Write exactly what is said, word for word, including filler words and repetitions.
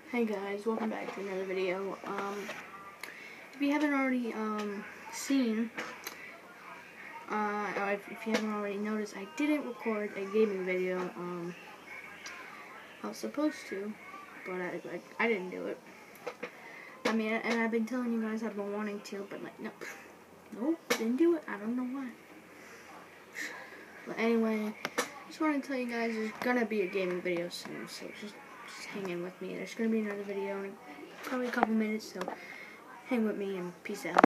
Hey guys, welcome back to another video. Um, if you haven't already um, seen, uh, or if, if you haven't already noticed, I didn't record a gaming video. Um, I was supposed to, but I, I, I didn't do it. I mean, and I've been telling you guys I've been wanting to, but like, no, nope, didn't do it. I don't know why. But anyway, just wanted to tell you guys there's gonna be a gaming video soon, so just just hang in with me. There's gonna be another video in probably a couple minutes, so hang with me and peace out.